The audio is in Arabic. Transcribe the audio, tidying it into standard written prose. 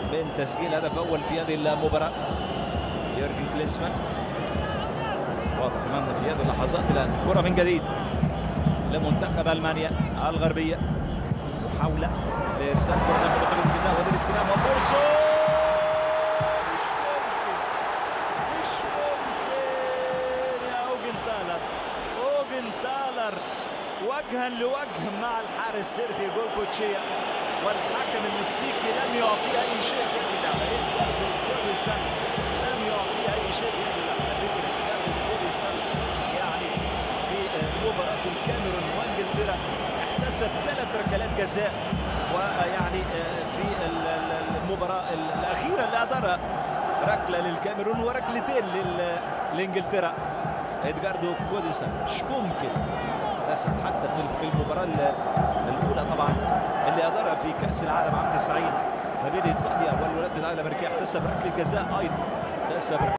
بين تسجيل هدف اول في هذه المباراه. يورجن كلينسمان واضح امامنا في هذه اللحظات. الان كره من جديد لمنتخب المانيا الغربيه، محاوله لارسال كره داخل منطقه الجزاء ودي الاستلام وفرصه. مش ممكن يا اوجن تالر وجها لوجه مع الحارس سيرخي جويكوتشيا، والحكم المكسيكي لم يعطيه اي شيء في هذه اللعبه. إدغاردو كوديسال لم يعطيه اي شيء في هذه اللعبه. على فكره إدغاردو كوديسال يعني في مباراه الكاميرون وانجلترا احتسب 3 ركلات جزاء، ويعني في المباراه الاخيره اللي ادارها ركله للكاميرون وركلتين لانجلترا. إدغاردو كوديسال مش ممكن احتسب حتى في المباراه الاولى طبعا اللي ادارها في كاس العالم عام 90 ما بين ايطاليا والولايات المتحده الامريكيه، احتسب ركله جزاء ايضا. احتسب